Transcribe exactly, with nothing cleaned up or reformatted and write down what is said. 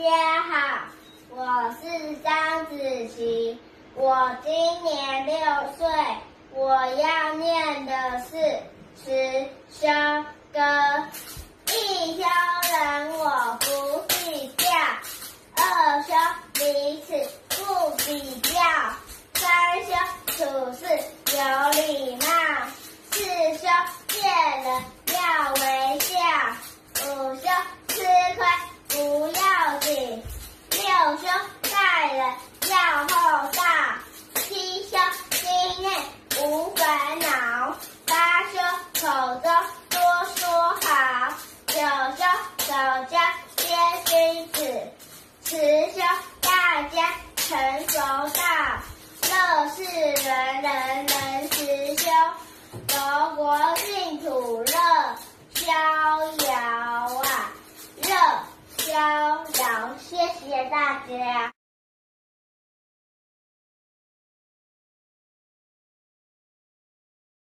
家好，我是张子琪，我今年六岁，我要念的是十修歌。一修人我不计较，二修彼此不比较，三修处事有礼貌，四修见人要微笑，五修吃亏不要紧，六修待人要厚道，七修心内无烦恼，八修口中多说好，九修守家皆君子，十修大家成熟道，乐事人人能实修，国国净土乐逍遥啊，乐逍遥，谢谢大家。